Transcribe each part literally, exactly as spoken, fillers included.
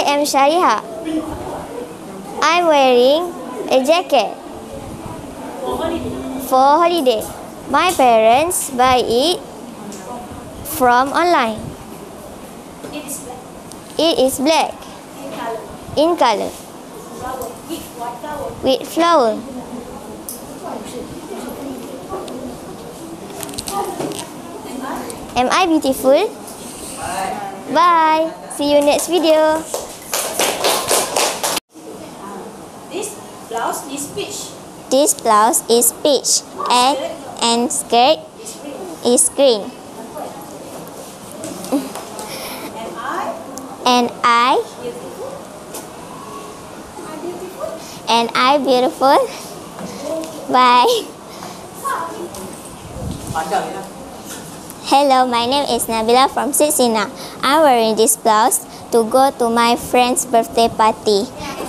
I am Shariha. I'm wearing a jacket for holiday. My parents buy it from online. It is black in color with flower. Am I beautiful? Bye. See you next video. This blouse is peach. This blouse is peach and and skirt is green. And I and I beautiful. Bye. Hello, my name is Nabila from Sitsina. I'm wearing this blouse to go to my friend's birthday party.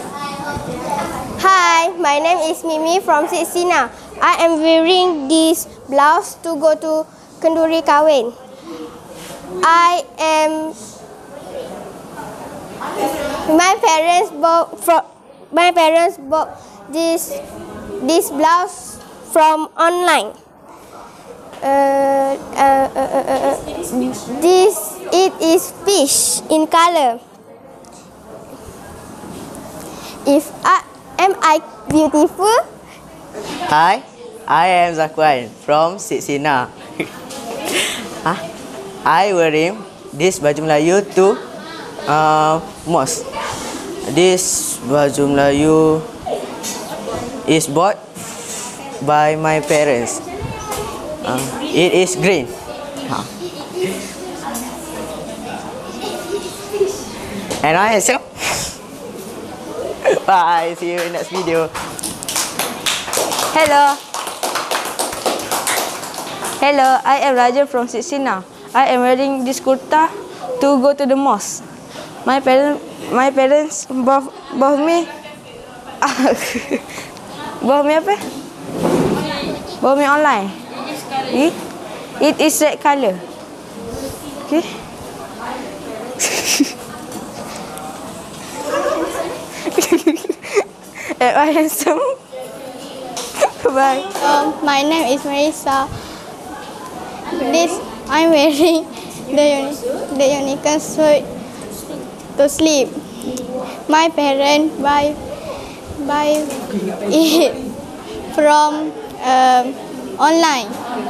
Hi, my name is Mimi from Sitsina. I am wearing this blouse to go to kenduri kahwin. I am my parents bought from my parents bought this this blouse from online. Uh, uh, uh, uh, uh, this it is peach in color. If I am I beautiful? Hi, I am Zakwan from Sitsina. I wearing this baju Melayu to uh, mosque. This baju Melayu is bought by my parents. Uh, it is green. Uh. And I am. Bye. See you in next video. Hello. Hello, I am Raja from Sitsina. I am wearing this kurta to go to the mosque. My parents, my parents bought, bought me, bought me apa? Bought me online. It, it is red color. Okay. Am I handsome? Bye. Um, my name is Marisa. This I'm wearing the uni, the unicorn suit to sleep. My parents buy buy it from um, online.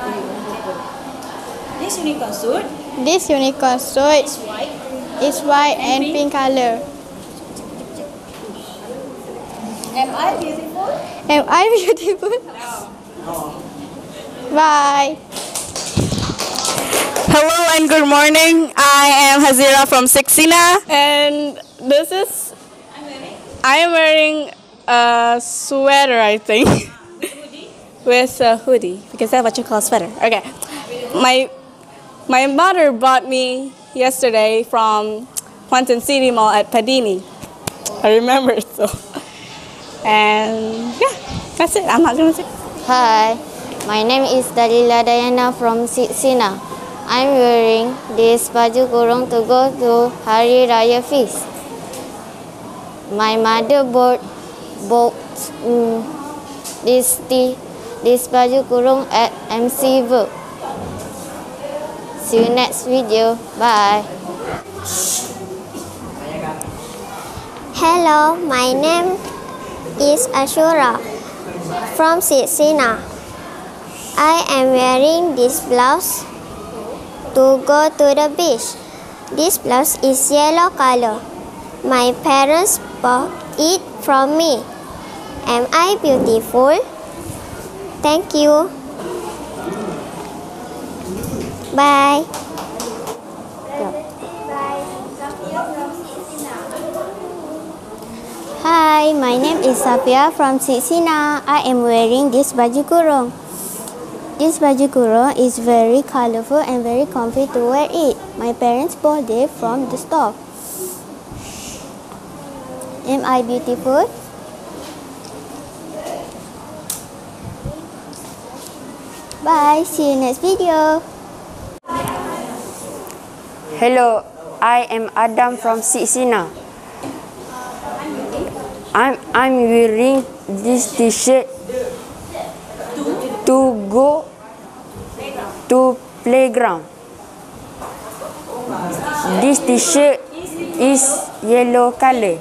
This unicorn suit This unicorn suit is white. is white and pink color. Am I beautiful? Am I beautiful? Bye. Hello and good morning. I am Hazira from Sitsina, and this is I am wearing a sweater, I think, with a hoodie because that's what you call a sweater. Okay, my my mother bought me yesterday from Quantum City Mall at Padini. I remember so, and yeah, that's it. I'm not gonna say. Hi, my name is Dalila Dayana from Sitsina. I'm wearing this baju kurung to go to Hari Raya feast. My mother bought bought um, this tea, this baju kurung at M C Work. See you next video. Bye. Hello, my name is Ashura from Sitsina. I am wearing this blouse to go to the beach. This blouse is yellow color. My parents bought it from me. Am I beautiful? Thank you. Bye. Hi, my name is Safia from Sitsina. I am wearing this baju kurung. This baju kurung is very colorful and very comfy to wear it. My parents bought it from the store. Am I beautiful? Bye, see you next video. Hello, I am Adam from Sitsina. I'm I'm wearing this T-shirt to go to playground. This T-shirt is yellow color.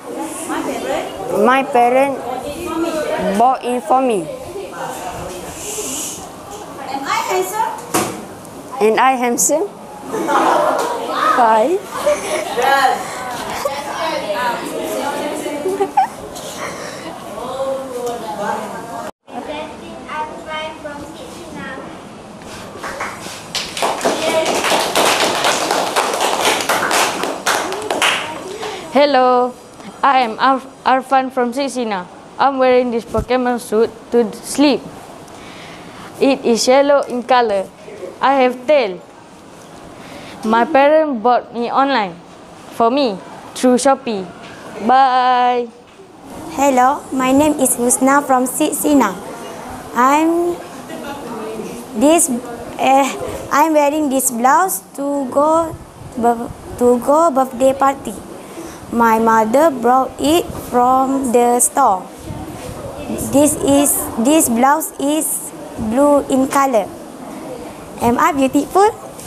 My parent bought it for me. Am I handsome? And I handsome? Why? Hello, I am Arf Arfan from Sixina. I'm wearing this Pokemon suit to sleep. It is yellow in color. I have tail. My parents bought me online for me through Shopee. Bye. Hello, my name is Husna from Sixina. I'm this. Uh, I'm wearing this blouse to go to go birthday party. My mother brought it from the store. This is this blouse is blue in color. Am I beautiful?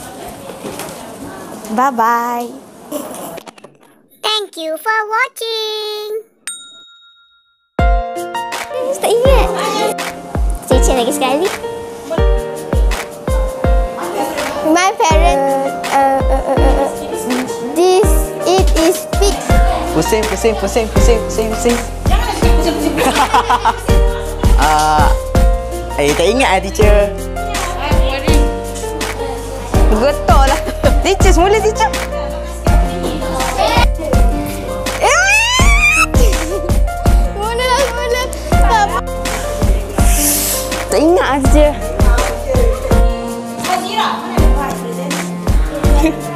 Bye bye. Thank you for watching. Tak ingat. Cik lagi sekali. My parents, uh, uh, uh, uh, this it is pig. Pusing, pusing, pusing, pusing, pusing, pusing. Ah, eh tak ingat ah teacher. Betul lah. Teacher, semula teacher. Mana lah, mana? Tak ingat ah teacher. Hazira, mana yang buat present?